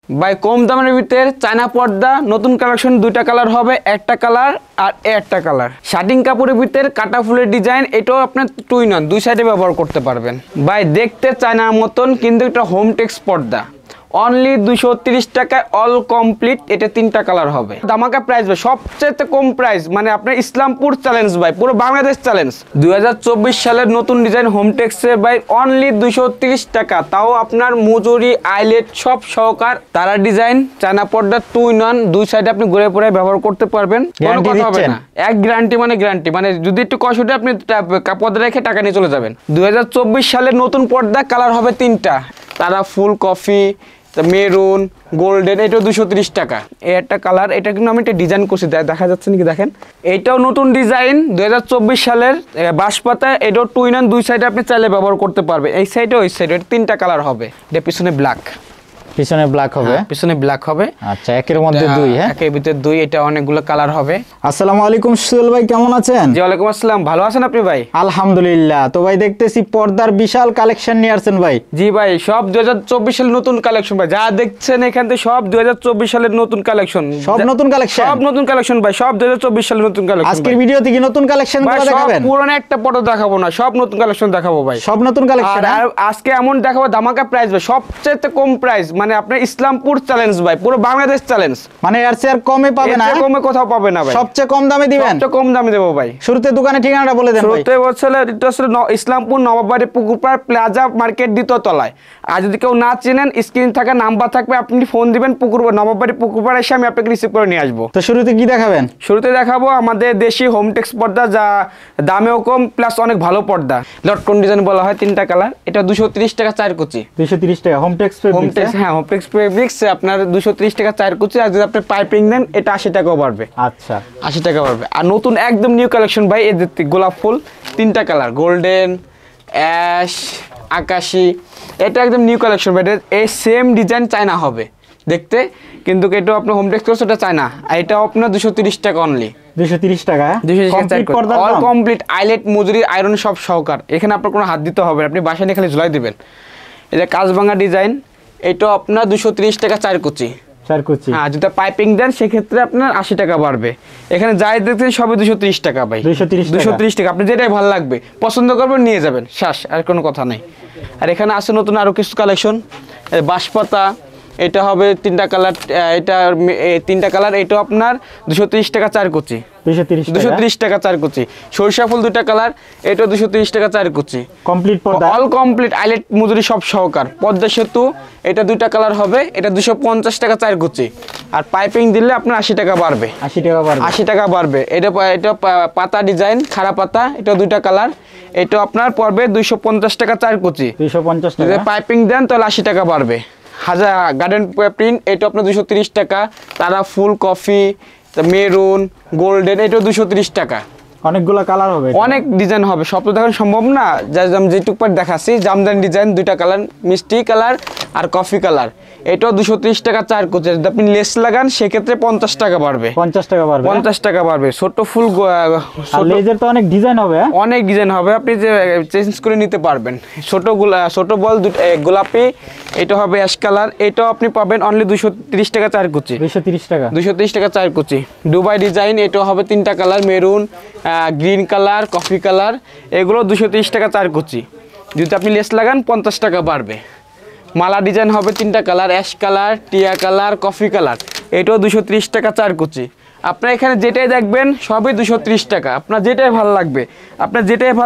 ভাই কম দামের ভিতরে চায়না পর্দা নতুন কালেকশন, দুইটা কালার হবে, একটা কালার আর একটা কালার। শার্টিং কাপড়ের ভিতরে কাটা ফুলের ডিজাইন, এটাও আপনার টুই নন, দুই সাইডে ব্যবহার করতে পারবেন। ভাই দেখতে চায়নার মতন কিন্তু এটা হোম টেক্স পর্দা, অনলি 230 টাকায় অল কমপ্লিট। এটা তিনটা কালার হবে, ধামাকা প্রাইস ভাই, সবচেয়ে কম প্রাইস, মানে আপনার ইসলামপুর চ্যালেঞ্জ ভাই, পুরো বাংলাদেশ চ্যালেঞ্জ। 2024 সালের নতুন ডিজাইন হোম টেক্সের ভাই অনলি 230 টাকা, তাও আপনার মজুরি আইলেট সব সহকার। তারা ডিজাইন চায়না পর্দা টুই নন, দুই সাইডে আপনি ঘুরে পরে ব্যবহার করতে পারবেন, কোনো কথা হবে না। এক গ্যারান্টি মানে গ্যারান্টি, মানে যদি একটু কষ্ট উঠে আপনি পর্দা রেখে টাকা নিয়ে চলে যাবেন। 2024 সালের নতুন পর্দা কালার হবে তিনটা, তারা ফুল কফি, মেরুন, গোল্ডেন, এটাও 230 টাকা। এই একটা কালার, এটা কিন্তু আমি একটা ডিজাইন করছি, দেখা যাচ্ছে নাকি দেখেন, এইটাও নতুন ডিজাইন 2024 সালের বাঁশপাতা, এটাও টুইন অ্যান্ড দুই সাইডে আপনি চাইলে ব্যবহার করতে পারবেন, এই সাইডে ওই সাইডে। তিনটা কালার হবে, এটা পিছনে ব্ল্যাক, পিছনে ব্ল্যাক হবে, পিছনে ব্ল্যাক হবে। আচ্ছা, একের মধ্যে দুই, হ্যাঁ একের ভিতরে দুই, এটা অনেকগুলো কালার হবে। আসসালামু আলাইকুম সুহেল ভাই, কেমন আছেন? জি ওয়ালাইকুম আসসালাম, ভালো আছেন আপনি ভাই? আলহামদুলিল্লাহ। তো ভাই দেখতেছি পর্দার বিশাল কালেকশন নিয়ে আসছেন ভাই। জি ভাই, সব 2024 সালের নতুন কালেকশন ভাই, যা দেখছেন এখান থেকে সব 2024 সালের নতুন কালেকশন, সব নতুন কালেকশন, সব নতুন কালেকশন ভাই, সব 2024 সালের নতুন কালেকশন। আজকের ভিডিওতে কি নতুন কালেকশন গুলো দেখাবেন? পুরনো একটা পর্দা দেখাবো না, সব নতুন কালেকশন দেখাবো ভাই, সব নতুন কালেকশন। আর আজকে এমন দেখাবো ধামাকা প্রাইস ভাই, সবচেয়ে কম প্রাইস, মানে আপনার ইসলামপুর চ্যালেঞ্জ ভাই, পুরো বাংলাদেশ চ্যালেঞ্জ, মানে এর চেয়ে আর কমে পাবে না, এর কমে কোথাও পাবে না ভাই, সবচেয়ে কম দামে দিবেন, সবচেয়ে কম দামে দেবো ভাই। শুরুতে দোকানের ঠিকানাটা বলে দেন ভাই। শুরুতে বলছিলে এটা হচ্ছে ইসলামপুর নবাববাড়ি পুকুরপাড় প্লাজা মার্কেট দ্বিতীয় তলায়। আর যদি কেউ না চেনেন, স্ক্রিন থাকা নাম্বার থাকবে, আপনি ফোন দিবেন, নবাববাড়ি পুকুরপাড় এসে আমি আপনাকে রিসিভ করে নিয়ে আসবো। তো শুরুতে কি দেখাবেন? শুরুতে দেখাবো আমাদের দেশি হোমটেক্স পর্দা, যা দামেও কম প্লাস অনেক ভালো পর্দা। লটকন ডিজাইন বলা হয়, তিনটা কালার, এটা 230 টাকা 4 কুচি। 230 টাকা হোমটেক্স ফেব্রিক্স, হ্যাঁ হোমটেক্স ফেব্রিক্স আপনার 230 টাকা 4 কুচি। আর যদি আপনি পাইপিং দেন, এটা 80 টাকাও বাড়বে। আচ্ছা, 80 টাকা বাড়বে। আর নতুন একদম নিউ কালেকশন ভাই, এদের গোলাপ ফুল, তিনটা কালার, গোল্ডেন, অ্যাশ, আকাশি, এটা একদম নিউ কালেকশন ভাই। এই সেম ডিজাইন চায়না হবে দেখতে, কিন্তু এটাও আপনার হোমটেক্স করছে, এটা চায়না, আর এটাও আপনার 230 টাকা অনলি। 230 টাকা, অল কমপ্লিট আইলেট মজুরি আয়রন সব সহকার, এখানে আপনার কোনো হাত দিতে হবে না, আপনি বাসায় নিয়ে খালি ঝুলাই দিবেন। এটা কাজভাঙা ডিজাইন, এটাও আপনার 230 টাকা 4 কুচি। 4 কুচি, হ্যাঁ যদি পাইপিং দেন সেক্ষেত্রে আপনার 80 টাকা বাড়বে। এখানে যাই দেখছেন সবই 230 টাকা ভাই, 230 টাকা, আপনি যেটাই ভালো লাগবে পছন্দ করবেন নিয়ে যাবেন, শ্বাস, আর কোনো কথা নেই। আর এখানে আছে নতুন আরো কিছু কালেকশন, বাঁশপাতা, এটা হবে তিনটা কালার, এটা তিনটা কালার, এটাও আপনার 230 টাকা 4 কুচি। 230 টাকা 4 কুচি। সরিষা ফুল দুইটা কালার, এটা 230 টাকা 4 কুচি। কমপ্লিট পর্দা, অল কমপ্লিট আইলেট মজুরি সব সহকার। পদ্মা সেতু, এটা দুইটা কালার হবে, এটা 250 টাকা 4 কুচি। আর পাইপিং দিলে আপনার 80 টাকা বাড়বে, 80 টাকা বাড়বে, 80 টাকা বাড়বে। এটা পাতা ডিজাইন, খাড়া পাতা, এটা দুইটা কালার, এটা আপনার পড়বে 250 টাকা 4 কুচি। 250 টাকা। যদি পাইপিং দেন তাহলে 80 টাকা বাড়বে। হাজার গার্ডেন প্রিন্ট, এটা আপনার 230 টাকা। তারা ফুল কফি, মেরুন, গোল্ডেন, এটাও 230 টাকা। অনেকগুলো কালার হবে, অনেক ডিজাইন হবে, সব তো দেখানো সম্ভব না, যেটুকু দেখাচ্ছি। জামদানি ডিজাইন, দুইটা কালার, মিষ্টি কালার আর কফি কালার, এটাও 230 টাকা 4 কুচি। যদি আপনি লেস লাগান সেক্ষেত্রে 50 টাকা বাড়বে, 50 টাকা বাড়বে, 50 টাকা বাড়বে। ছোট ফুল, লেজের তো অনেক ডিজাইন হবে, অনেক ডিজাইন হবে, আপনি যে চেঞ্জ করে নিতে পারবেন। ছোট বল গোলাপি, এটা হবে অ্যাশ কালার, এটাও আপনি পাবেন অনলি 230 টাকা 4 কুচি। 230 টাকা, 230 টাকা 4 কুচি। দুবাই ডিজাইন, এটাও হবে তিনটা colour, maroon, green colour, coffee colour, এগুলো 230 টাকা 4 কুচি। যদি আপনি লেস লাগান 50 টাকা বাড়বে। মালা ডিজাইন হবে তিনটা কালার, অ্যাশ কালার, টিয়া কালার, কফি কালার, এটাও 230 টাকা 4 কুচি। আপনার এখানে যেটাই দেখবেন সবই 230 টাকা, আপনার যেটাই ভালো লাগবে, আপনার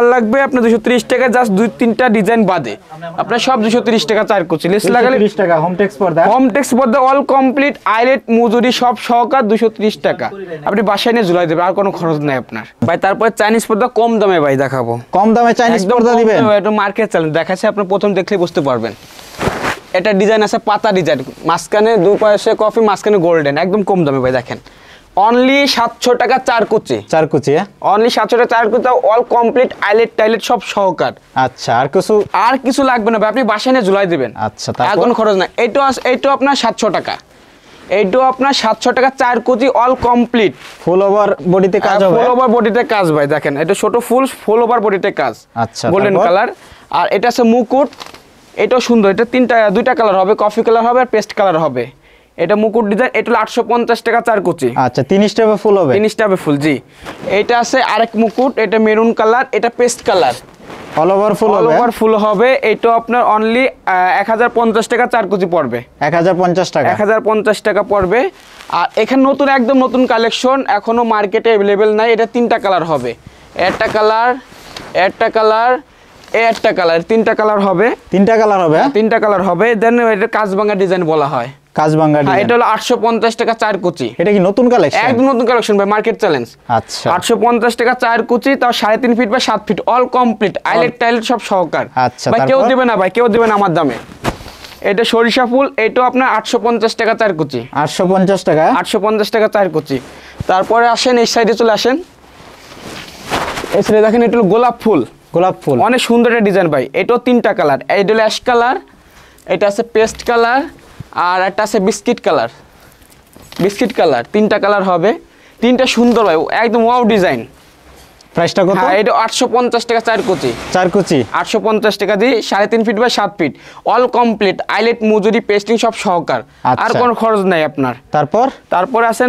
230 টাকা, জাস্ট 2-3টা ডিজাইন বাদে আপনার সব 230 টাকা 4 কুচি। লেস লাগালে 230 টাকা হোমটেক্স পর্দা, হোমটেক্স পর্দা অল কমপ্লিট আইলেট মজুরি সব সহকার 230 টাকা, আপনি বাসায় নিয়ে ঝুলাই দেবেন, আর কোনো খরচ নাই আপনার ভাই। তারপর চাইনিজ পর্দা কম দামে ভাই দেখাবো, কম দামে চাইনিজ পর্দা দিবেন। এটা মার্কেট চ্যালেঞ্জ দেখাচ্ছে, আপনি প্রথম দেখলে বুঝতে পারবেন। এটা ডিজাইন আছে পাতা ডিজাইন, মাঝখানে দুই পাশে কফি, মাঝখানে গোল্ডেন, একদম কম দামে ভাই। দেখেন অনলি 700 টাকা 4 কুচি, 4 কুচি, অনলি 700 টাকা 4 কুচি, অল কমপ্লিট আইলেট টাইলেট সব সহকার। আচ্ছা, আর কিছু লাগবে না ভাই, আপনি বাসায় নিয়ে ঝুলাই দিবেন, আচ্ছা, আর কোনো খরচ নাই। এইটাও আপনার 700 টাকা, এইটাও আপনার 700 টাকা 4 কুচি, অল কমপ্লিট ফুল ওভার বডিতে কাজ হবে, ফুল ওভার বডিতে কাজ ভাই। দেখেন এটা ছোট ফুল ওভার বডিতে কাজ, আচ্ছা, গোল্ডেন কালার। আর এটা আছে মুকুট, এটাও সুন্দর, এটা দুইটা কালার হবে, কফি কালার হবে আর পেস্ট কালার হবে। এটা মুকুট ডিজাইন, এটা হলো 850 টাকা 4 কুচি। আচ্ছা 3 স্টেপে ফুল হবে? 3 স্টেপে ফুল, জি। এটা আছে আরেক মুকুট, এটা মেরুন কালার, এটা paste colour, all over full all হবে? ওভার ফুল হবে। এটা আপনার অনলি 1050 টাকা 4 কুচি পড়বে। 1050 টাকা? 1050 টাকা পড়বে। আর এখানে নতুন, একদম নতুন কালেকশন, এখনো মার্কেটে অ্যাভেলেবেল নাই। এটা 3টা কালার হবে, একটা কালার, একটা কালার, একটা কালার, 3টা কালার হবে। 3টা কালার হবে? 3টা কালার হবে। দেন এটা কাজভাঙ্গা ডিজাইন বলা হয়। কাজভাঙ্গা হ্যাঁ, ডিজাইন। এটা হলো 850 টাকা 4 কুচি। এটা কি নতুন কালেকশন? একদম নতুন কালেকশন ভাই, মার্কেট চ্যালেঞ্জ। আচ্ছা 850 টাকা 4 কুচি, তাও 3.5 ফিট বা 7 ফিট, অল কমপ্লিট, আইলেট টাইলেট সব সহকার। আচ্ছা, ভাই কেউ তারপর? দেবে না ভাই, কেউ দেবে না আমার দামে। এটা সরিষা ফুল, এটাও আপনার 850 টাকা 4 কুচি। 850 টাকা? 850 টাকা 4 কুচি। তারপরে আসেন এই সাইডে চলে আসেন, এই সাইডে দেখেন এটা হলো গোলাপ ফুল। গোলাপ ফুল অনেক সুন্দর একটা ডিজাইন ভাই। এটাও 3টা কালার, এটা হলো অ্যাশ কালার, এটা আছে পেস্ট কালার, আর একটা আছে বিস্কিট কালার। বিস্কিট কালার 3টা কালার হবে, 3টা সুন্দর ভাই, একদম ওয়াও ডিজাইন। প্রাইসটা কত? হ্যাঁ, এটা 850 টাকা 4 কুচি। 4 কুচি 850 টাকা দিয়ে 3.5 ফিট বা 7 ফিট, অল কমপ্লিট, আইলেট মজুরি পেস্টিং সব সহকার। আচ্ছা। আর কোনো খরচ নাই আপনার। তারপর? তারপর আছেন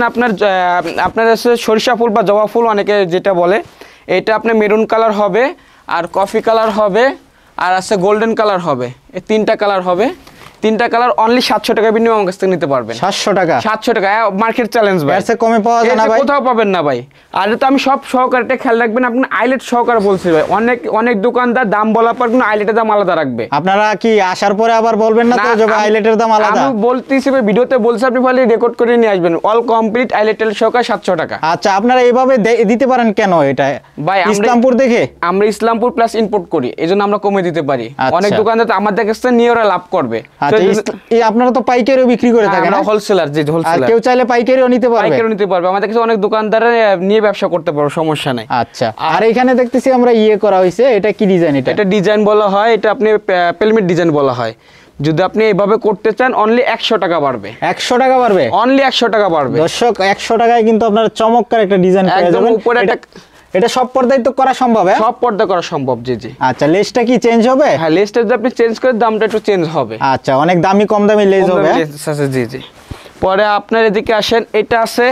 আপনার আছে সরিষা ফুল বা জবা ফুল অনেকে যেটা বলে। এটা আপনার মেরুন কালার হবে, আর কফি কালার হবে, আর আছে গোল্ডেন কালার হবে। এই 3টা কালার হবে। 3টা কালার অনলি 700 টাকা বিনিময়ে আমার কাছ থেকে নিতে পারবেন। 700 টাকা? 700 টাকা মার্কেট চ্যালেঞ্জ ভাই। এর চেয়ে কমে পাওয়া যায় না ভাই? কোথাও পাবেন না ভাই। আর তো আমি সব সহকারে খেয়াল রাখবেন, আপনি আইলেট সহকারে বলছি ভাই। অনেক অনেক দোকানদার দাম বলার পর কিন্তু আইলেটের দাম আলাদা রাখবে। আপনারা কি আসার পরে আবার বলবেন না তো যে আইলেটের দাম আলাদা? আমি বলতেছি ভাই, ভিডিওতে বলছি, আপনি ভালো রেকর্ড করে নিয়ে আসবেন। অল কমপ্লিট আইলেট সহকারে 700 টাকা। আচ্ছা আপনারা এইভাবে দিতে পারেন কেন? এটা ভাই ইসলামপুর দেখে? আমরা ইসলামপুর প্লাস ইম্পোর্ট করি, এজন্য আমরা কমে দিতে পারি। আচ্ছা। অনেক দোকানদার তো আমাদের কাছে নিয়ে ওরা লাভ করবে। আচ্ছা আপনারা তো পাইকারিও বিক্রি করে থাকেন? আমরা হোলসেলার, জি আর হোলসেলার। কেউ চাইলে পাইকারিও নিতে পারবে? পাইকারিও নিতে পারবে, আমাদের কাছে অনেক দোকানদার নিয়ে ব্যবসা করতে পারবে, সমস্যা নাই। আচ্ছা আর এখানে দেখতেছি আমরা করা হয়েছে, এটা কি ডিজাইন? এটা ডিজাইন বলা হয়, এটা আপনি পিরামিড ডিজাইন বলা হয়। যদি আপনি এইভাবে করতে চান অনলি 100 টাকা বাড়বে। 100 টাকা বাড়বে? অনলি 100 টাকা বাড়বে। দর্শক 100 টাকায় কিন্তু আপনারা চমৎকার একটা ডিজাইন পেয়ে একদম যাবেন। উপরে এটা সব পর্দায় তো করা সম্ভব? হ্যাঁ সব পর্দা করা সম্ভব, জি জি। আচ্ছা লেসটা কি চেঞ্জ হবে? হ্যাঁ, লেসটা যদি আপনি চেঞ্জ করেন দামটা একটু চেঞ্জ হবে। আচ্ছা অনেক দামি কম দামি লেস হবে? আচ্ছা জি জি। পরে আপনার এদিকে আসেন, এটা আছে,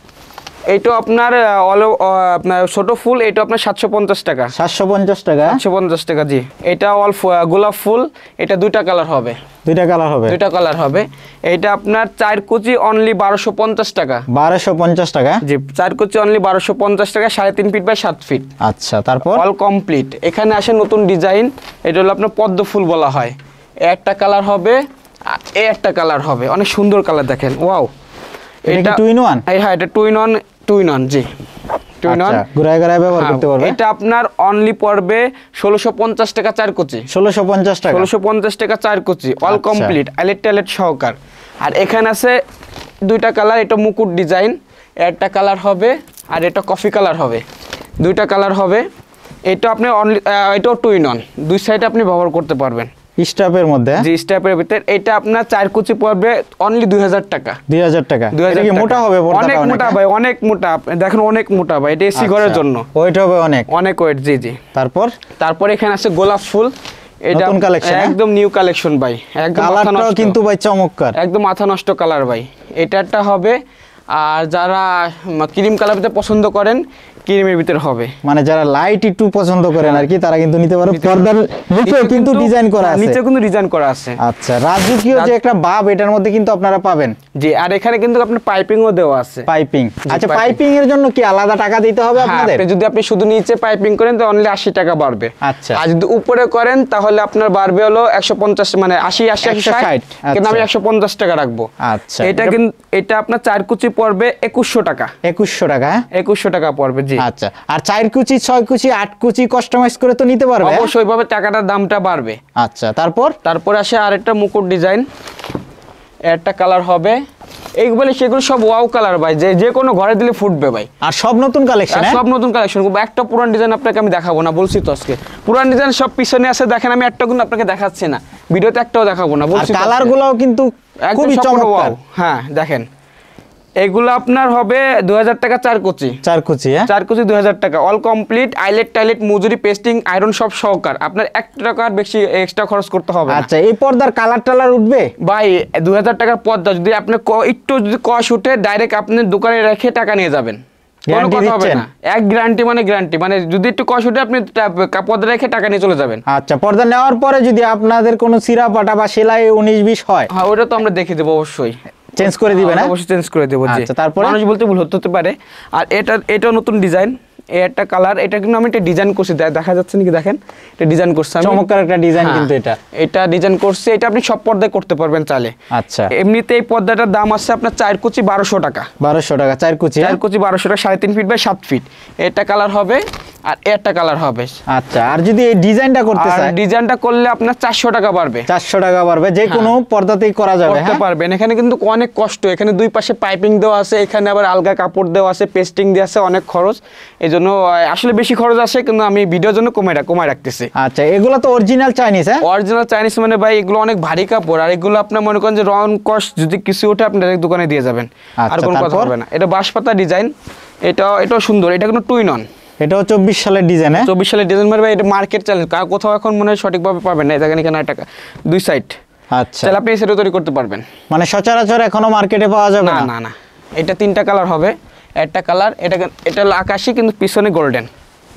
এইটা আপনার আপনার ছোট ফুল, এটা আপনার 750 টাকা। 750 টাকা? 750 টাকা, জি। এটা অল গোলাপ ফুল, এটা 2টা কালার হবে। 2টা কালার হবে? 2টা কালার হবে। এটা আপনার 4 কুচি অনলি 1250 টাকা। 1250 টাকা? জি, 4 কুচি অনলি 1250 টাকা, 3.5 ফিট বাই 7 ফিট। আচ্ছা তারপর? All complete. এখানে আসে নতুন ডিজাইন, এটা হলো আপনার পদ্ম ফুল বলা হয়। একটা কালার হবে, একটা কালার হবে, অনেক সুন্দর কালার দেখেন, ওয়াও। এটা 2 in 1? হ্যাঁ, এটা 2 in 1, জি 2 in 1। আচ্ছা ঘুরায় ঘুরায় ব্যবহার করতে পারবে? এটা আপনার অনলি পড়বে 1650 টাকা 4 কুচি। 1650 টাকা? 1650 টাকা 4 কুচি, অল আচ্ছা। Complete, eyelet টাইলেট সহকার। আর এখানে আছে 2টা কালার, এটা মুকুট ডিজাইন, একটা কালার হবে, আর এটা কফি কালার হবে। 2টা কালার হবে। এটা আপনি অনলি, এটাও 2 in 1, দুই সাইডে আপনি ব্যবহার করতে পারবেন। স্টাফের মধ্যে? জি, স্টেপের ভিতর। এটা আপনার 4 কুচি পড়বে অনলি 2000 টাকা। 2000 টাকা? এটা কি মোটা হবে? অনেক মোটা ভাই, অনেক মোটা। দেখেন অনেক মোটা ভাই, এটা এসি ঘরের জন্য। ওয়েট হবে অনেক? অনেক ওয়েট, জি জি। তারপর এখানে আছে গোলাপ ফুল, এটা নতুন কালেকশন? একদম নিউ কালেকশন ভাই, একদম কালারটাও কিন্তু ভাই চমৎকার, একদম মাথা নষ্ট কালার ভাই। এটা একটা হবে। আর যারা ক্রিম কালার পছন্দ করেন, ক্রিমের ভিতর হবে। মানে যারা লাইট একটু পছন্দ করেন আর কি, তারা কিন্তু নিতে পারে। পর্দার নিচে কিন্তু ডিজাইন করা আছে? নিচে কিন্তু ডিজাইন করা আছে। আচ্ছা রাজকীয় যে একটা ভাব এটার মধ্যে কিন্তু আপনারা পাবেন। জি, আর এখানে কিন্তু আপনার পাইপিংও দেওয়া আছে। পাইপিং? আচ্ছা পাইপিং এর জন্য কি আলাদা টাকা দিতে হবে আপনাদের? যদি আপনি শুধু নিচে পাইপিং করেন তো অনলি 80 টাকা বাড়বে। আচ্ছা। আর যদি উপরে করেন তাহলে আপনার বাড়বে হলো 150, মানে 80 160, কিন্তু আমি 150 টাকা রাখবো। আচ্ছা। এটা কিন্তু এটা আপনার 4 কুচি পড়বে 2100 টাকা। 2100 টাকা? 2100 টাকা পড়বে, জি। আচ্ছা আর 4 কুচি 6 কুচি 8 কুচি কাস্টমাইজ করে তো নিতে পারবে? অবশ্যই ওইভাবে টাকাটার দামটা বাড়বে। আচ্ছা তারপর আসে আরেকটা মুকুট ডিজাইন, একটা কালার হবে। এইগুলো সেগুলো সব ওয়াও কালার ভাই, যে কোনো ঘরে দিলে ফুটবে ভাই। আর সব নতুন কালেকশন? সব নতুন কালেকশন। একটা পুরান ডিজাইন আপনাকে আমি দেখাবো না, বলছি তো আজকে। পুরান ডিজাইন সব পিছনে আছে, দেখেন আমি একটা কিন্তু আপনাকে দেখাচ্ছি না, ভিডিওতে একটাও দেখাবো না, বলছি। কালার গুলোও কিন্তু খুবই চমৎকার। হ্যাঁ দেখেন, এগুলো আপনার হবে 2000 টাকা 4 কুচি। 4 কুচি, হ্যাঁ 4 কুচি 2000 টাকা, অল কমপ্লিট, আইলেট টাইলেট মজুরি পেস্টিং আয়রন সব সহকার, আপনার 1 টাকার বেশি এক্সট্রা খরচ করতে হবে না। আচ্ছা, এই পর্দার কালার টালার উঠবে ভাই 2000 টাকার পর্দা যদি আপনি একটু যদি কষ উঠে ডাইরেক্ট আপনি দোকানে রেখে টাকা নিয়ে যাবেন, কোনো Guarantee কথা হবে দিচ্ছেন? না। এক গ্যারান্টি মানে যদি একটু কষ উঠে আপনি পর্দা রেখে টাকা নিয়ে চলে যাবেন। আচ্ছা, পর্দা নেওয়ার পরে যদি আপনাদের কোনো সিরা পাটা বা সেলাই 19-20 হয়, হ্যাঁ ওটা তো আমরা দেখে দেবো অবশ্যই, চেঞ্জ করে দিবেন, আমরা হ্যাঁ অবশ্যই চেঞ্জ করে দেবো। জি, আচ্ছা, তারপরে? মানুষ বলতে ভুল হতে পারে। আর এটা নতুন ডিজাইন, এই একটা কালার, এটা কিন্তু আমি একটা ডিজাইন করছি, দেখা যাচ্ছে নাকি দেখেন, এটা ডিজাইন করছি আমি। চমৎকার একটা ডিজাইন হ্যাঁ, কিন্তু এটা ডিজাইন করছি, এটা আপনি সব পর্দায় করতে পারবেন চাইলে। আচ্ছা, এমনিতে এই পর্দাটার দাম আছে আপনার 4 কুচি 1200 টাকা। 1200 টাকা 4 কুচি, 4 কুচি 1200 টাকা, 3.5 ফিট বাই 7 ফিট। এটা কালার হবে আর একটা কালার হবে। আচ্ছা, আর যদি এই ডিজাইনটা করতে আর চাই, ডিজাইনটা করলে আপনার 400 টাকা বাড়বে। 400 টাকা পারবে, যে কোনো পর্দাতেই করা যাবে, করতে হ্যাঁ পারবেন। এখানে কিন্তু অনেক কষ্ট, এখানে দুই পাশে পাইপিং দেওয়া আছে, এখানে আবার আলগা কাপড় দেওয়া আছে, পেস্টিং দেওয়া আছে, অনেক খরচ। এই জন্য আসলে বেশি খরচ আসে, কিন্তু আমি ভিডিওর জন্য কমায় রাখতেছি। আচ্ছা, এগুলো তো অরিজিনাল চাইনিজ, হ্যাঁ অরিজিনাল চাইনিজ মানে ভাই এগুলো অনেক ভারী কাপড়, আর এগুলো আপনার মনে করেন যে রং কস্ট যদি কিছু ওঠে আপনি ডাইরেক্ট দোকানে দিয়ে যাবেন, আর আচ্ছা, কোনো কথা তারপর? হবে না। এটা বাঁশপাতা ডিজাইন, এটাও সুন্দর, এটা কোনো টুইন অন। এটাও 24 সালের ডিজাইন, হ্যাঁ 24 সালের ডিজাইন মারবে, এটা মার্কেট চ্যালেঞ্জ, কোথাও এখন মনে হয় সঠিকভাবে পাবেন না। দেখেন এখানে টাকা দুই সাইড, আচ্ছা, তাহলে আপনি এই সাইডও তৈরি করতে পারবেন। মানে সচরাচর এখনো মার্কেটে পাওয়া যাবে না না? না না, এটা 3টা কালার হবে। একটা কালার এটা হলো আকাশি, কিন্তু পিছনে গোল্ডেন।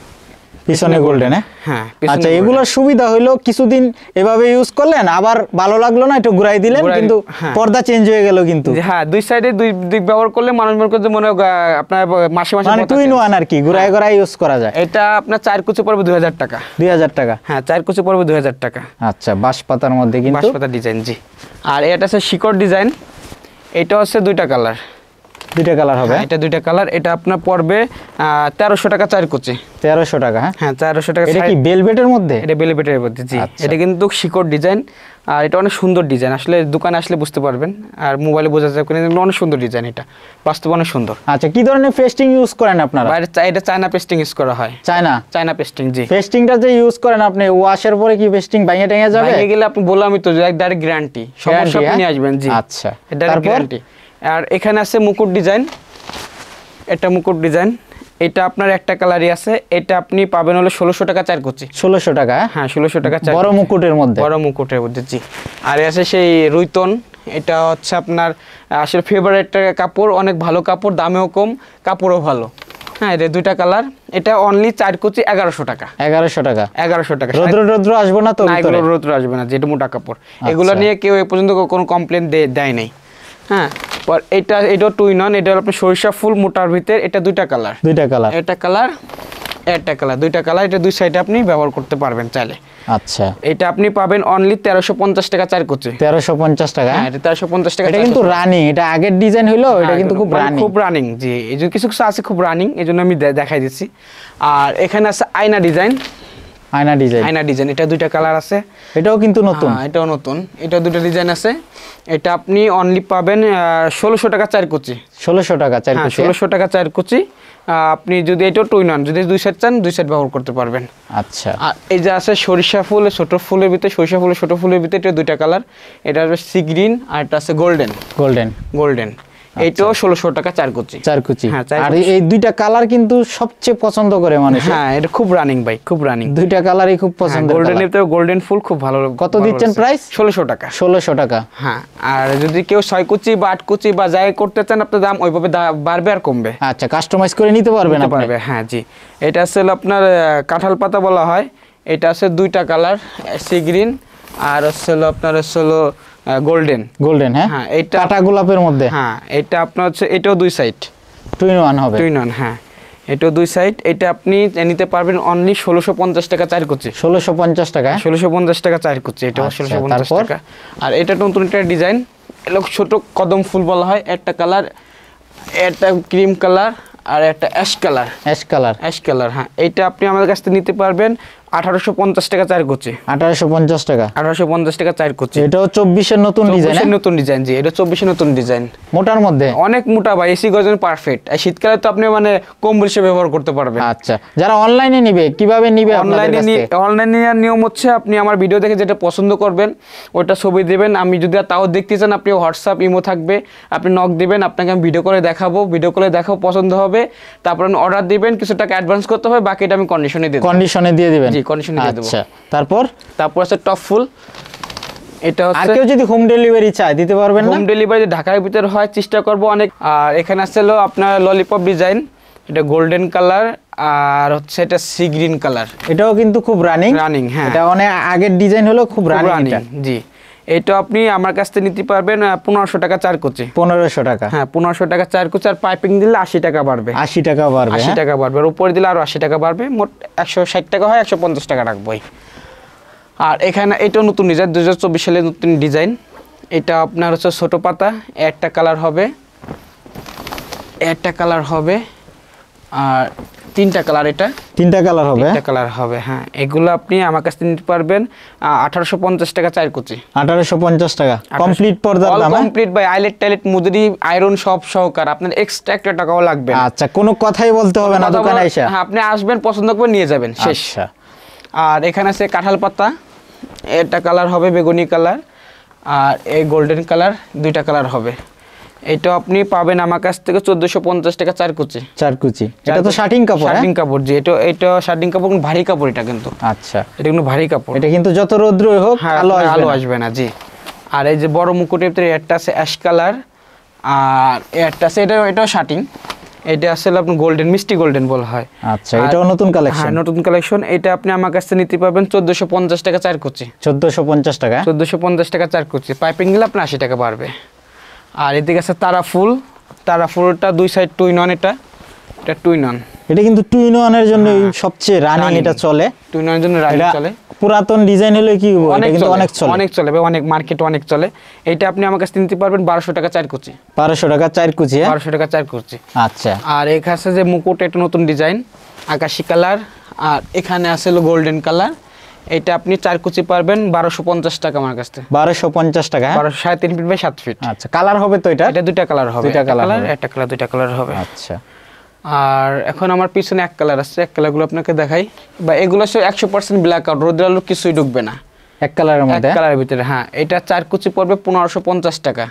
পিছনে গোল্ডেন, হ্যাঁ আচ্ছা, এগুলোর সুবিধা হইলো কিছুদিন এভাবে ইউজ করলেন, আবার ভালো লাগলো না একটু ঘুরাই দিলেন, কিন্তু হ্যাঁ। পর্দা চেঞ্জ হয়ে গেল কিন্তু, হ্যাঁ দুই সাইডে দুই দিক ব্যবহার করলে মানুষ মনে করতে মনে হয়, আপনার মাসে মাসে মানে পর্দা টুইন change। ওয়ান আর কি, ঘুরাই ঘুরাই ইউজ করা যায়। এটা আপনার 4 কুচি পড়বে 2000 টাকা। 2000 টাকা, হ্যাঁ 4 কুচি পড়বে 2000 টাকা। আচ্ছা, বাঁশপাতার মধ্যে কিন্তু, বাঁশপাতা ডিজাইন, জি। আর এটা আছে শিকড় ডিজাইন, এটা হচ্ছে 2টা কালার। 2টা কালার হবে, এটা 2টা কালার, এটা আপনার পড়বে 1300 টাকা 4 কুচি। 1300 টাকা, হ্যাঁ 1300 টাকা। এটা কি বেলভেটের মধ্যে? এটা বেলভেটের মধ্যে, জি। আচ্ছা। এটা কিন্তু শিকড় ডিজাইন, আর এটা অনেক সুন্দর ডিজাইন, আসলে দোকানে আসলে বুঝতে পারবেন, আর মোবাইলে বোঝা যায়, কিন্তু অনেক সুন্দর ডিজাইন, এটা বাস্তবে অনেক সুন্দর। আচ্ছা, কি ধরনের পেস্টিং ইউজ করেন আপনারা? বাইরে এটা চায়না পেস্টিং ইউজ করা হয়। চায়না পেস্টিং, জি। পেস্টিংটা যে ইউজ করেন আপনি, ওয়াশের পরে কি পেস্টিং ভাঙে টেঙে যাবে? ভেঙে গেলে আপনি বললামই তো, ডাইরেক্ট গ্যারান্টি, সমস্যা আপনি নিয়ে আসবেন, জি। আচ্ছা, এটা তারপর? গ্যারান্টি। আর এখানে আছে মুকুট ডিজাইন, এটা মুকুট ডিজাইন, এটা আপনার একটা কালারই আছে, এটা আপনি পাবেন হলো 1600 টাকা 4 কুচি। 1600 টাকা, হ্যাঁ 1600 টাকা 4 বড় মুকুটের মধ্যে, বড় মুকুটের মধ্যে, জি। আর আছে সেই রুইতন, এটা হচ্ছে আপনার আসলে ফেভারিট কাপড়, অনেক ভালো কাপড়, দামেও কম, কাপড়ও ভালো। হ্যাঁ, এটা 2টা কালার, এটা অনলি 4 কুচি 1100 টাকা। 1100 টাকা, 1100 টাকা। রৌদ্র আসবে না তো না, ভিতরে? এগুলো রৌদ্র আসবে না, যেটা মোটা কাপড়। এগুলো নিয়ে কেউ এ পর্যন্ত কোনো কমপ্লেন দেয় নাই। হ্যাঁ, পর এটাও টুইন অন, এটা হলো আপনার সরিষা ফুল মোটার ভিতর, এটা 2টা কালার। 2টা কালার, এটা কালার, একটা কালার, 2টা কালার, এটা দুই সাইডে আপনি ব্যবহার করতে পারবেন চাইলে। আচ্ছা, এটা আপনি পাবেন অনলি 1350 টাকা 4 কুচি। 1350 টাকা, হ্যাঁ, এটা 1350 টাকা। এটা কিন্তু রানিং, এটা আগের ডিজাইন হইলো, এটা কিন্তু খুব রানিং, খুব রানিং, জি। এই যে কিছু কিছু আছে খুব রানিং, এই জন্য আমি দেখাই দিচ্ছি। আর এখানে আছে আয়না ডিজাইন, আয়না ডিজাইন, এটা 2টা কালার আছে। এটাও কিন্তু নতুন, এটাও নতুন, এটা 2টা ডিজাইন আছে। এটা আপনি অনলি পাবেন 1600 টাকা 4 কুচি। 1600 টাকা 4 কুচি, 1600 টাকা 4 কুচি। আপনি যদি এটাও টুইন অন, যদি 2 সেট চান 2 সেট ব্যবহার করতে পারবেন। আচ্ছা, আর এই যে আছে সরিষা ফুল, ছোট ফুলের ভিতরে, সরিষা ফুলের ছোট ফুলের ভিতরে, এটা 2টা কালার, এটা হচ্ছে সি গ্রিন, আর এটা আছে গোল্ডেন। এইটাও 1600 টাকা 4 কুচি। 4 কুচি। হ্যাঁ, 4 আর কুচি। এই 2টা কালার কিন্তু সবচেয়ে পছন্দ করে মানুষ, হ্যাঁ, এটা খুব রানিং ভাই, খুব রানিং। 2টা কালারই খুব পছন্দ। গোল্ডেনের তো গোল্ডেন ফুল খুব ভালো। কত দিচ্ছেন প্রাইস? 1600 টাকা। 1600 টাকা, হ্যাঁ, আর যদি কেউ 6 কুচি বা 8 কুচি বা যাই করতে চান, আপনার দাম ওইভাবে বাড়বে আর কমবে। আচ্ছা, কাস্টমাইজ করে নিতে পারবেন আপনি? পারবে, হ্যাঁ, জি। এটা আছে আপনার কাঁঠাল পাতা বলা হয়, এটা আছে 2টা কালার, সি গ্রিন, আর হচ্ছে আপনার গোল্ডেন, হ্যাঁ, এটা কাটা গোলাপের মধ্যে, হ্যাঁ, এটা আপনার হচ্ছে, এটাও 2 সাইড টুইন ওয়ান হবে, টুইন অন, হ্যাঁ, এটাও 2 সাইড। এটা আপনি নিতে পারবেন অনলি 1650 টাকা 4 কুচি। 1650 টাকা, 1650 টাকা 4 কুচি, এটাও আচ্ছা, 1650 তারপর? টাকা। আর এটা নতুন একটা ডিজাইন, এটা ছোট কদম ফুল বলা হয়, একটা কালার, একটা ক্রিম কালার, আর একটা অ্যাশ কালার। অ্যাশ কালার, হ্যাঁ, এটা আপনি আমাদের কাছ থেকে নিতে পারবেন 1850 টাকা 4 কুচি। 1850 টাকা। 1850 টাকা 4 কুচি। এটাও 24 এর নতুন ডিজাইন। 24 এর নতুন ডিজাইন, জি এটা 24 এর নতুন ডিজাইন। মোটার মধ্যে অনেক মোটা ভাই, এসি গজন পারফেক্ট। আর শীতকালে তো আপনি মানে কম্বল হিসেবে ব্যবহার করতে পারবেন। আচ্ছা, যারা অনলাইনে নিবে কিভাবে নিবে আপনাদের কাছে? অনলাইনে নেওয়ার নিয়ম হচ্ছে আপনি আমার ভিডিও দেখে যেটা পছন্দ করবেন ওটা ছবি দিবেন। আমি যদি তাও দেখতে চান আপনি হোয়াটসঅ্যাপ ইমো থাকবে, আপনি নক দিবেন, আপনাকে আমি ভিডিও করে দেখাবো, পছন্দ হবে, তারপর অর্ডার দিবেন, কিছু টাকা অ্যাডভান্স করতে হবে, বাকিটা আমি কন্ডিশনে দিয়ে দেব। কন্ডিশনে দিয়ে দিবেন? জি কন্ডিশনে দিয়ে দেব। আচ্ছা, তারপর আছে টপ ফুল। এটা আর হচ্ছে কেউ যদি হোম ডেলিভারি চায় দিতে পারবেন না? হোম ডেলিভারি ঢাকার ভিতর হয়, চেষ্টা করব অনেক। আর এখানে আছে হলো আপনার ললিপপ ডিজাইন, এটা গোল্ডেন কালার আর হচ্ছে এটা সি গ্রিন কালার। এটাও কিন্তু খুব রানিং। হ্যাঁ, এটা অনেক আগের ডিজাইন হলো, খুব রানিং। জি এটা আপনি আমার কাছ থেকে নিতে পারবেন 1500 টাকা 4 কুচি। 1500 টাকা? হ্যাঁ 1500 টাকা 4 কুচি। আর পাইপিং দিলে 80 টাকা বাড়বে। 80 টাকা বাড়বে? 80 টাকা বাড়বে। আর উপরে দিলে আরো 80 টাকা বাড়বে, মোট 160 টাকা হয়, 150 টাকা রাখবোই। আর এখানে এটাও নতুন ডিজাইন, 2024 সালের নতুন ডিজাইন। এটা আপনার হচ্ছে ছোট পাতা, একটা কালার হবে, আর তিনটা কালার। এটা তিনটা কালার হবে? তিনটা কালার হবে, হ্যাঁ। এগুলো আপনি আমার কাছ থেকে নিতে পারবেন 1850 টাকা 4 কুচি। 1850 টাকা কমপ্লিট পর্দার দাম? কমপ্লিট বাই আইলেট টাইলেট মুদ্রি আয়রন সব সহকার, আপনার এক্সট্রা একটা টাকাও লাগবে না। আচ্ছা, কোনো কথাই বলতে হবে না দোকানে এসে? হ্যাঁ, আপনি আসবেন, পছন্দ করবেন, নিয়ে যাবেন, শেষ। আর এখানে আছে কাঁঠাল পাতা, একটা কালার হবে বেগুনি কালার, আর এই গোল্ডেন কালার, দুইটা কালার হবে। এটা আপনি পাবেন আমার কাছ থেকে 1450 টাকা 4 কুচি। 4 কুচি। এটা তো শার্টিং কাপড়? শার্টিং কাপড়, জি এটা শার্টিং কাপড়, ভারী কাপড় এটা কিন্তু। আচ্ছা, এটা কিন্তু ভারী কাপড়। এটা কিন্তু যত রোদ্রই হোক আলো আসবে না, জি। আর এই যে বড় মুকুটের ভিতরে একটা আছে অ্যাশ কালার, আর একটা আছে এটাও শার্টিং। এটা আসলে আপনি গোল্ডেন, মিষ্টি গোল্ডেন বলা হয়। আচ্ছা, এটাও নতুন কালেকশন? হ্যাঁ নতুন কালেকশন। এটা আপনি আমার কাছ থেকে নিতে পারবেন 1450 টাকা 4 কুচি। 1450 টাকা? 1450 টাকা 4 কুচি। পাইপিং দিলে আপনার 80 টাকা বাড়বে। আর এদিকে আছে তারা ফুলটা দুই সাইড টুইন অন। এটা টুইন অন। এটা কিন্তু টুইন অনের জন্য সবচেয়ে রানিং, এটা চলে টুইন অনের জন্য রানিং চলে। পুরাতন ডিজাইন হলে কি এটা কিন্তু অনেক চলে, অনেক মার্কেটে অনেক চলে। এটা আপনি আমার কাছে নিতে পারবেন 1200 টাকা 4 কুচি। 1200 টাকা 4 কুচি? 1200 টাকা 4 কুচি। আচ্ছা। আর এখানে আছে যে মুকুট, এটা নতুন ডিজাইন, আকাশী কালার। আর এখানে আছে গোল্ডেন কালার। এটা আপনি 4 কুচি পারবেন 1250 টাকা আমার কাছ থেকে। 1250 টাকা? 3.5 ফিট বাই 7 ফিট। আচ্ছা, কালার হবে তো? এটা দুইটা কালার হবে? দুইটা কালার হবে। আচ্ছা। আর এখন আমার পিছনে এক কালার আছে, এক কালারগুলো আপনাকে দেখাই। বা এগুলো 100% ব্ল্যাক আউট, রোদের আলো কিছুই ঢুকবে না, এক কালারের মধ্যে? এক কালারের ভিতরে, হ্যাঁ। এটা 4 কুচি পড়বে 1550 টাকা।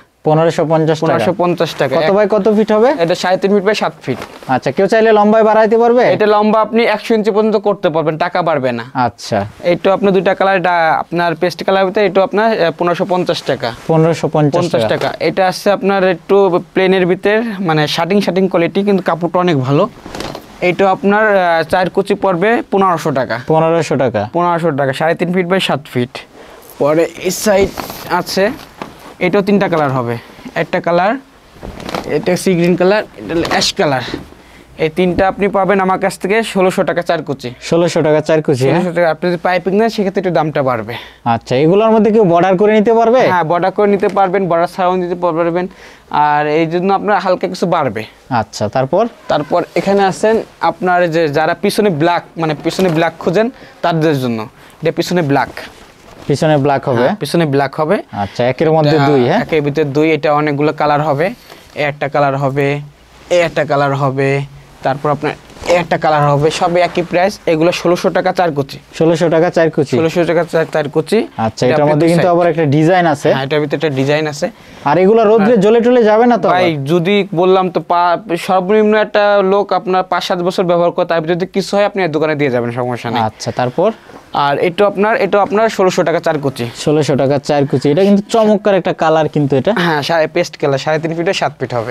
1550 টাকা। কত বাই কত ফিট হবে? এটা 3.5 ফিট বাই 7 ফিট। আচ্ছা, কেউ চাইলে লম্বায় বাড়াইতে পারবে? এটা লম্বা আপনি 100 ইঞ্চি পর্যন্ত করতে পারবেন, টাকা বাড়বে না। আচ্ছা। এটা আপনি দুইটা কালার, এটা আপনার পেস্ট কালার ভিতরে, এটা আপনার 1550 টাকা। 1550 টাকা। এটা আছে আপনার একটু প্লেনের ভিতরে, মানে শার্টিং কোয়ালিটি, কিন্তু কাপড়টা অনেক ভালো। এটা আপনার 4 কুচি পড়বে 1500 টাকা। 1500 টাকা? 1500 টাকা। 3.5 ফিট বাই 7 ফিট। পরে এই সাইড আছে, এটাও তিনটা কালার হবে। একটা কালার, এটা সি গ্রিন কালার, এটা অ্যাশ কালার। এই তিনটা আপনি পাবেন আমার কাছ থেকে 1600 টাকা 4 কুচি। 1600 টাকা 4 কুচি? 1600 টাকা। আপনি যদি পাইপিং নেন সেক্ষেত্রে একটু দামটা বাড়বে। আচ্ছা, এগুলোর মধ্যে কেউ বর্ডার করে নিতে পারবে? হ্যাঁ, বর্ডার করে নিতে পারবেন, বর্ডার ছাড়াও নিতে পারবেন। আর এই জন্য আপনার হালকা কিছু বাড়বে। আচ্ছা, তারপর এখানে আছেন আপনার যে যারা পিছনে ব্ল্যাক খোঁজেন তাদের জন্য। এটা পিছনে ব্ল্যাক হবে? পিছনে ব্ল্যাক হবে। আচ্ছা, একের মধ্যে দুই? হ্যাঁ, একের ভিতরে দুই। এটা অনেকগুলো কালার হবে। একটা কালার হবে, একটা কালার হবে, তারপর আপনার একটা কালার হবে, সবই একই প্রাইস। এগুলো 1600 টাকা 4 কুচি। 1600 টাকা 4 কুচি? 1600 টাকা 4 কুচি। আচ্ছা, এটার মধ্যে কিন্তু আবার একটা ডিজাইন আছে? হ্যাঁ, এটার ভিতরে একটা ডিজাইন আছে। আর এগুলো রোদে জ্বলে টলে যাবে না তো? ভাই যদি বললাম তো, সর্বনিম্ন একটা লোক আপনার 5-7 বছর ব্যবহার করে, তার ভিতরে যদি কিছু হয় আপনি দোকানে দিয়ে যাবেন, সমস্যা নেই। আচ্ছা, তারপর? আর এটা আপনার 1600 টাকা 4 কুচি। 1600 টাকা 4 কুচি। এটা কিন্তু চমৎকার একটা কালার কিন্তু এটা। হ্যাঁ, পেস্ট কালার, 3.5 ফিটে 7 ফিট হবে।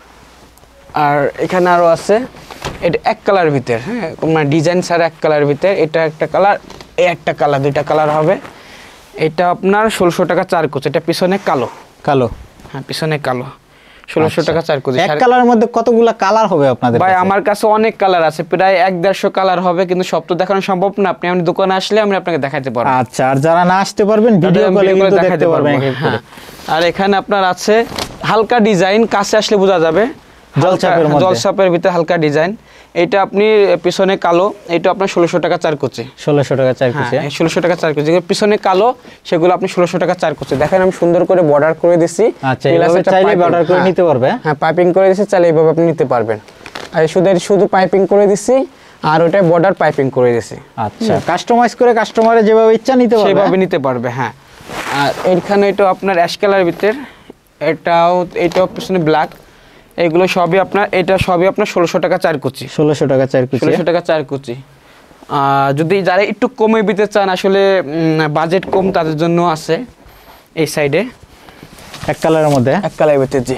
আর এখানে আরো আছে, এটা এক কালার ভিতর, হ্যাঁ, মানে ডিজাইন ছাড়া এক কালার ভিতর। এটা একটা কালার, একটা কালার, দুইটা কালার হবে। এটা আপনার 1600 টাকা 4 কুচি। এটা পিছনে কালো। হ্যাঁ, পিছনে কালো। 1600 টাকা 4 কুচি। এক কালারের মধ্যে কতগুলো কালার হবে আপনাদের ভাই? আমার কাছে অনেক কালার আছে, প্রায় 1-150 কালার হবে, কিন্তু সব তো দেখানো সম্ভব না। আপনি দোকানে আসলে আমি আপনাকে দেখাতে পারবো। আচ্ছা, আর যারা না আসতে পারবেন ভিডিও কলে কিন্তু দেখতে পারবেন। আর এখানে আপনার আছে হালকা ডিজাইন, কাছে আসলে বোঝা যাবে। জলছাপের মধ্যে, জলছাপের ভিতরে হালকা ডিজাইন। এটা আপনি পিছনে কালো, এটা আপনার 1600 টাকা 4 কুচি। 1600 টাকা 4 কুচি। 1600 টাকা 4 কুচি। যেগুলো পিছনে কালো সেগুলো আপনি 1600 টাকা 4 কুচি। দেখেন আমি সুন্দর করে বর্ডার করে দিছি। আচ্ছা, এইভাবে চাইলে বর্ডার করে নিতে পারবে। হ্যাঁ, পাইপিং করে দিছি, চাইলে এইভাবে আপনি নিতে পারবেন। আর শুধু পাইপিং করে দিছি, আর ওটা বর্ডার পাইপিং করে দিছি। আচ্ছা, কাস্টমাইজ করে কাস্টমারের যেভাবে ইচ্ছা নিতে পারবে, সেভাবে নিতে পারবে। হ্যাঁ, আর এইখানে এটা আপনার অ্যাশ কালারের ভিতর, এটাও পিছনে ব্ল্যাক। এগুলো সবই আপনার, এটা সবই আপনার 1600 টাকা 4 কুচি। 1600 টাকা 4 কুচি। 1600 টাকা 4 কুচি। যদি যারা একটু কমে দিতে চান, আসলে বাজেট কম, তাদের জন্য আছে এই সাইডে এক কালারের মধ্যে, এক কালারের ভিতরে। জি,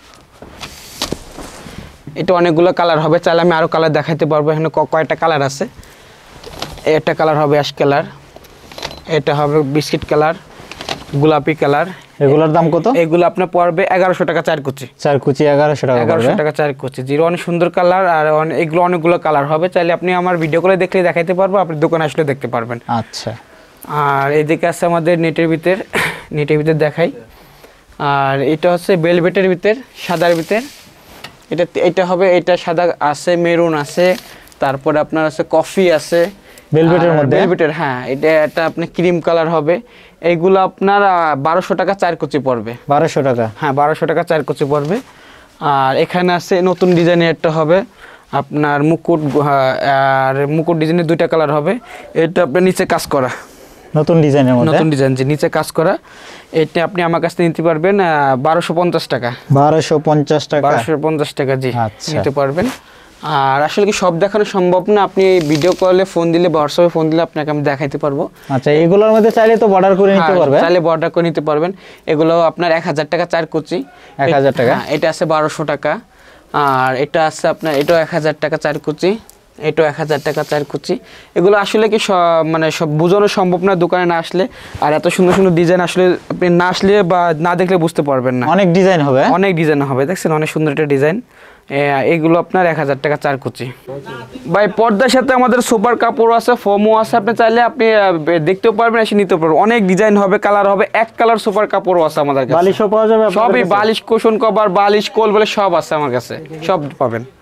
এটা অনেকগুলো কালার হবে, চাইলে আমি আরো কালার দেখাইতে পারবো। এখানে কয়টা কালার আছে। একটা কালার হবে অ্যাশ কালার, এটা হবে বিস্কিট কালার, গোলাপি কালার। এগুলোর দাম কত? এগুলো আপনার পড়বে 1100 টাকা 4 কুচি। 4 কুচি 1100 টাকা পড়বে। 1100 টাকা 4 কুচি। জিরো অনেক সুন্দর কালার, আর এগুলো অনেকগুলো কালার হবে। চাইলে আপনি আমার ভিডিও করে দেখলে দেখাইতে পারবো, আপনি দোকানে আসলে দেখতে পারবেন। আচ্ছা, আর এদিকে আছে আমাদের নেটের ভিতর দেখাই। আর এটা হচ্ছে বেলভেটের ভিতর, সাদার ভিতর। এটা হবে, এটা সাদা আছে, মেরুন আছে, তারপরে আপনার আছে কফি আছে বেলভেটের মধ্যে। বেলভেটের, হ্যাঁ, এটা আপনার ক্রিম কালার হবে। এইগুলো আপনার 1200 টাকা 4 কুচি পড়বে। 1200 টাকা। হ্যাঁ, 1200 টাকা 4 কুচি পড়বে। আর এখানে আছে নতুন ডিজাইনের একটা হবে আপনার মুকুট, আর মুকুট ডিজাইনের 2টা কালার হবে। এটা আপনার নিচে কাজ করা, নতুন ডিজাইনের মধ্যে, নতুন ডিজাইন, যে নিচে কাজ করা। এটা আপনি আমার কাছ থেকে নিতে পারবেন 1250 টাকা। 1250 টাকা। 1250 টাকা, জি, আচ্ছা, নিতে পারবেন। আর আসলে কি সব দেখানো সম্ভব না, আপনি ভিডিও কলে ফোন দিলে বা হোয়াটসঅ্যাপে ফোন দিলে আপনাকে আমি দেখাইতে পারবো। আচ্ছা, এগুলোর মধ্যে চাইলে তো বর্ডার করে নিতে পারবে। চাইলে বর্ডার করে নিতে পারবেন। এগুলো আপনার 1000 টাকা 4 কুচি। 1000 টাকা। এটা আছে 1200 টাকা। আর এটা আছে আপনার, এটাও 1000 টাকা 4 কুচি। এটাও 1000 টাকা 4 কুচি। এগুলো আসলে কি মানে সব বোঝানো সম্ভব না দোকানে না আসলে। আর এত সুন্দর সুন্দর ডিজাইন আসলে আপনি না আসলে বা না দেখলে বুঝতে পারবেন না। অনেক ডিজাইন হবে, অনেক ডিজাইন হবে। দেখছেন অনেক সুন্দর একটা ডিজাইন। এগুলো আপনার 1000 টাকা 4 কুচি। ভাই, পর্দার সাথে আমাদের সুপার কাপড় আছে, ফোমও আছে। আপনি চাইলে আপনি দেখতেও পারবেন, এসে নিতে পারবেন। অনেক ডিজাইন হবে, কালার হবে, এক কালার সুপার কাপড়ও আছে আমাদের কাছে। বালিশও পাওয়া যাবে, সবই, বালিশ, কুশন কভার, বালিশ, কোল বলে সব আছে আমার কাছে, সব পাবেন।